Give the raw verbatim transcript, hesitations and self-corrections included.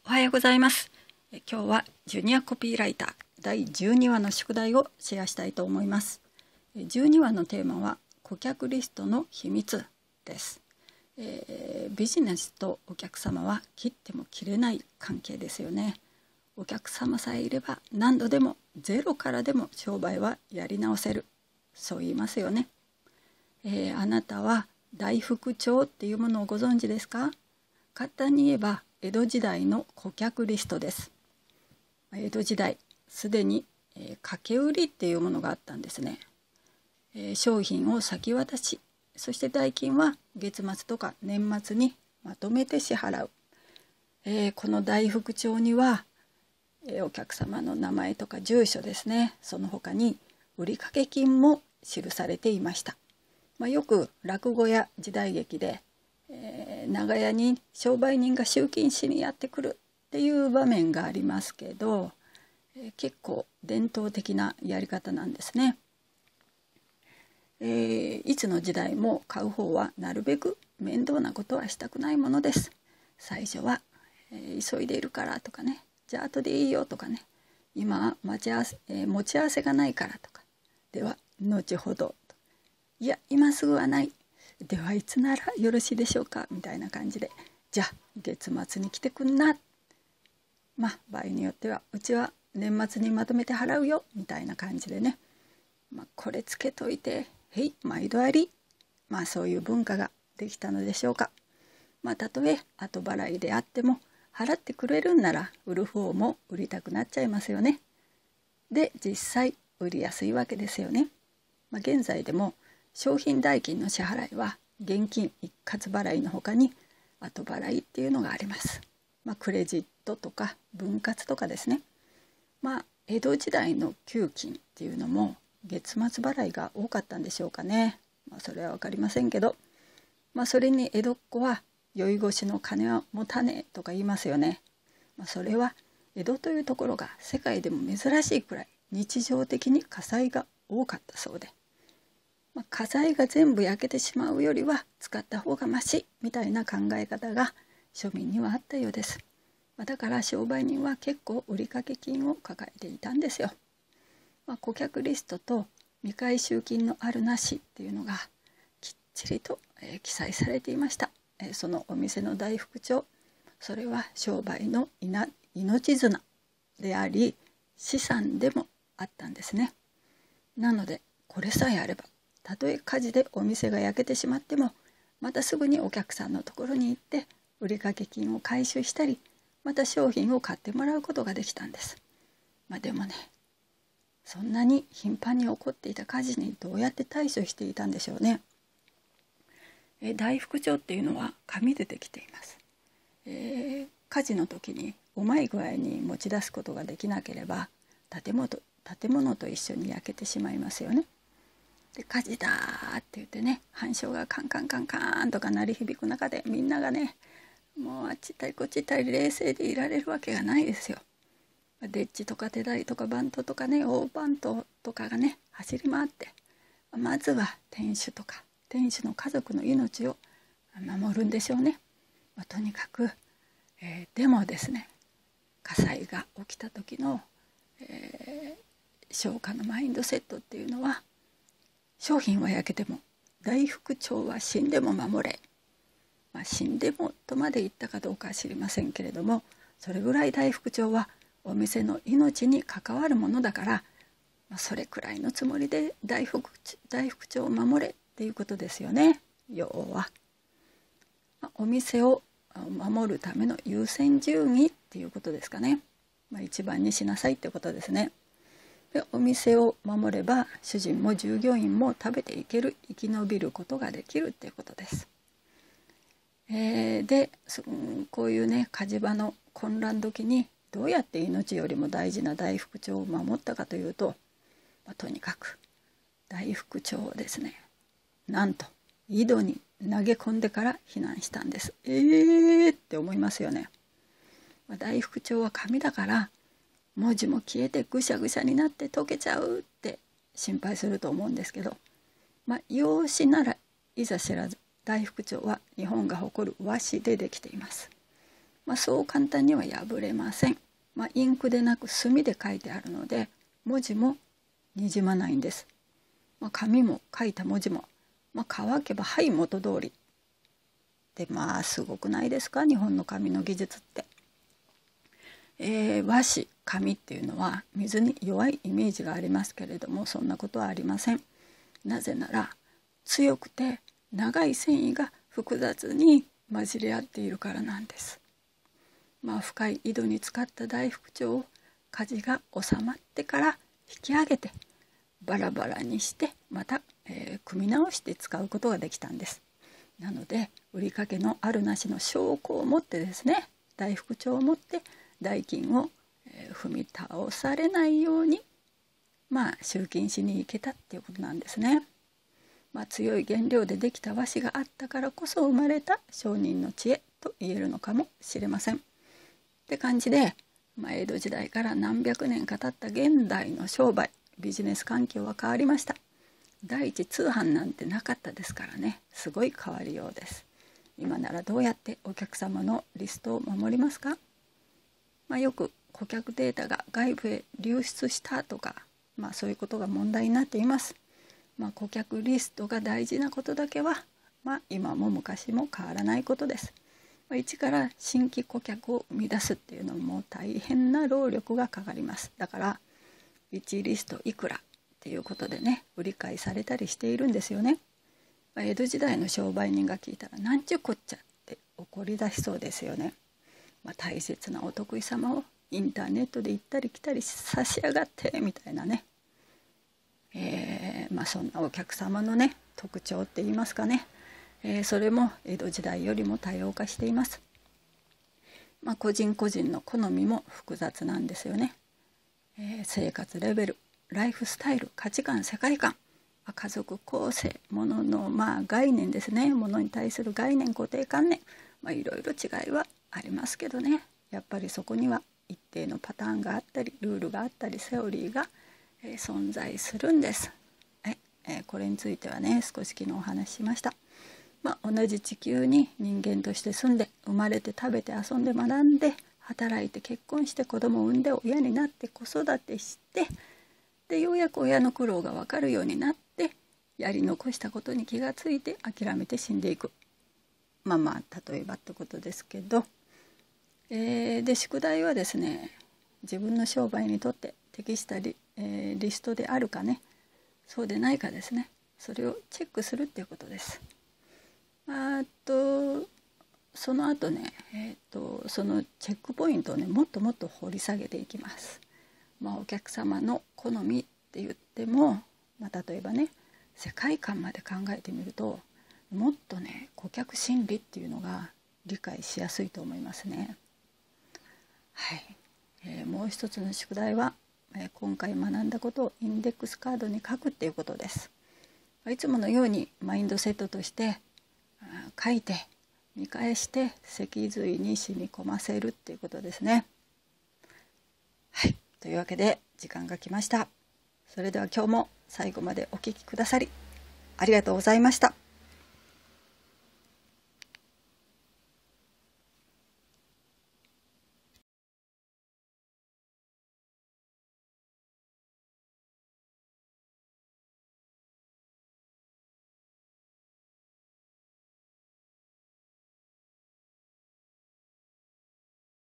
おはようございます。え今日はジュニアコピーライターだいじゅうにわの宿題をシェアしたいと思います。えじゅうにわのテーマは顧客リストの秘密です。えー、ビジネスとお客様は切っても切れない関係ですよね。お客様さえいれば何度でもゼロからでも商売はやり直せる、そう言いますよね。えー、あなたは大福帳っていうものをご存知ですか？簡単に言えば江戸時代の顧客リストです。江戸時代すでに、えー、掛け売りっていうものがあったんですね。えー、商品を先渡し、そして代金は月末とか年末にまとめて支払う。えー、この大福帳には、えー、お客様の名前とか住所ですね、その他に売掛金も記されていました。まあ、よく落語や時代劇で、えー、長屋に商売人が集金しにやってくるっていう場面がありますけど、えー、結構伝統的なやり方なんですね。えー、いつの時代も買う方はなるべく面倒なことはしたくないものです。最初は、えー、急いでいるからとかね、じゃあ後でいいよとかね、今待ち合わせ、えー、持ち合わせがないからとか、では後ほど、いや今すぐはない、ではいつならよろしいでしょうか、みたいな感じで、じゃあ月末に来てくんな、まあ場合によってはうちは年末にまとめて払うよみたいな感じでね、まあ、これつけといてへい毎度あり、まあそういう文化ができたのでしょうか。まあたとえ後払いであっても払ってくれるんなら売る方も売りたくなっちゃいますよね。で実際売りやすいわけですよね。まあ、現在でも商品代金の支払いは現金一括払いのほかに後払いっていうのがあります。まあ、クレジットとか分割とかですね。まあ江戸時代の給金っていうのも月末払いが多かったんでしょうかね。まあ、それは分かりませんけど、まあ、それに江戸っ子は酔い越しの金は持たねえとか言いますよね。まあ、それは江戸というところが世界でも珍しいくらい日常的に火災が多かったそうで、まあ、家財が全部焼けてしまうよりは使った方がましみたいな考え方が庶民にはあったようです。まあ、だから商売人は結構売掛金を抱えていたんですよ。まあ、顧客リストと未回収金のあるなしっていうのがきっちりと、えー、記載されていました。えー、そのお店の大福帳、それは商売のいな命綱であり資産でもあったんですね。なのでこれさえあれば、たとえ火事でお店が焼けてしまってもまたすぐにお客さんのところに行って売掛金を回収したり、また商品を買ってもらうことができたんです。まあ、でもね、そんなに頻繁に起こっていた火事にどうやって対処していたんでしょうね。え大福帳っていうのは紙でできています。えー、火事の時にうまい具合に持ち出すことができなければ建物、建物と一緒に焼けてしまいますよね。で火事だって言ってね、半鐘がカンカンカンカンとか鳴り響く中でみんながね、もうあっち行ったりこっち行ったり冷静でいられるわけがないですよ。デッチとか手台とかバントとかね、大バントとかがね走り回って、まずは店主とか店主の家族の命を守るんでしょうね。まあ、とにかく、えー、でもですね、火災が起きた時の、えー、消火のマインドセットっていうのは、商品は焼けても大福帳は死んでも守れ、まあ、死んでもとまで言ったかどうかは知りませんけれども、それぐらい大福帳はお店の命に関わるものだから、まあ、それくらいのつもりで大福、大福帳を守れっていうことですよね。要は、まあ、お店を守るための優先順位っていうことですかね。まあ、一番にしなさいってことですね。でお店を守れば主人も従業員も食べていける、生き延びることができるっていうことです。えー、でこういうね火事場の混乱時にどうやって命よりも大事な大福帳を守ったかというと、まあ、とにかく大福帳をですね、なんと井戸に投げ込んでから避難したんです。えーって思いますよね。まあ、大福帳は紙だから文字も消えてぐしゃぐしゃになって溶けちゃうって心配すると思うんですけど、まあ、用紙ならいざ知らず大福帳は日本が誇る和紙でできています。 まあ、そう簡単には破れません。まあ、インクでなく墨で書いてあるので文字もにじまないんです。まあ、紙も書いた文字も、まあ、乾けばはい元通りで、まあすごくないですか、日本の紙の技術って。えー、和紙紙っていうのは水に弱いイメージがありますけれども、そんなことはありません。なぜなら強くて長い繊維が複雑に混じり合っているからなんです。まあ、深い井戸に浸かった大福帳を火事が収まってから引き上げてバラバラにしてまた、えー、組み直して使うことができたんです。なので売りかけのあるなしの証拠を持ってですね、大福帳を持って代金を、えー、踏み倒されないようにまあ集金しに行けたっていうことなんですね。まあ、強い原料でできた和紙があったからこそ生まれた商人の知恵と言えるのかもしれません。って感じで、まあ、江戸時代から何百年か経った現代の商売ビジネス環境は変わりました。第一通販なんてなかったですからね、すごい変わりようです。今ならどうやってお客様のリストを守りますか？まあ、よく顧客データが外部へ流出したとか、まあ、そういうことが問題になっています。まあ、顧客リストが大事なことだけは、まあ、今も昔も変わらないことです。まあ、一から新規顧客を生み出すっていうのも大変な労力がかかります。だからいちリストいくらっていうことでね、売り買いされたりしているんですよね。まあ、江戸時代の商売人が聞いたらなんちゅうこっちゃって怒り出しそうですよね。まあ、大切なお得意様をインターネットで行ったり来たり差し上がってみたいなね、えーまあ、そんなお客様のね特徴って言いますかね、えー、それも江戸時代よりも多様化しています。まあ、個人個人の好みも複雑なんですよね。えー、生活レベル、ライフスタイル、価値観、世界観、家族構成、もののまあ概念ですね、ものに対する概念、固定観念、まあ、いろいろ違いはありますけどね、やっぱりそこには一定のパターンがあったりルールがあったりセオリーが、えー、存在するんです。はい、えー、これについてはね少し昨日お話ししました。まあ、同じ地球に人間として住んで生まれて食べて遊んで学んで働いて結婚して子供を産んで親になって子育てしてでようやく親の苦労が分かるようになってやり残したことに気がついて諦めて死んでいく。まあまあ例えばってことですけど、えー、で宿題はですね、自分の商売にとって適した リ,、えー、リストであるかね、そうでないかですね、それをチェックするっていうことです。あとその後ね、えー、とそのチェックポイントをねもっともっと掘り下げていきます。まあ、お客様の好みって言っても、まあ、例えばね世界観まで考えてみるともっとね顧客心理っていうのが理解しやすいと思いますね。はい、えー、もう一つの宿題は、えー、今回学んだことをインデックスカードに書くっていうことです。いつものようにマインドセットとして書いて見返して脊髄に染み込ませるっていうことですね。はい、というわけで時間が来ました。それでは今日も最後までお聞きくださりありがとうございました。